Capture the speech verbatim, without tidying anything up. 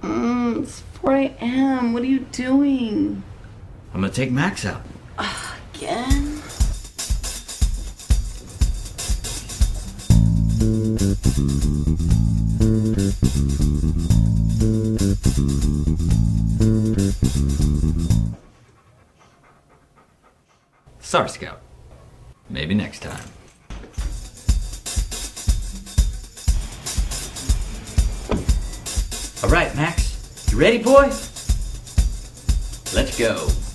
Mm, it's four a m What are you doing? I'm gonna take Max out. Uh, again? Sorry, Scout. Maybe next time. All right, Max. You ready, boy? Let's go.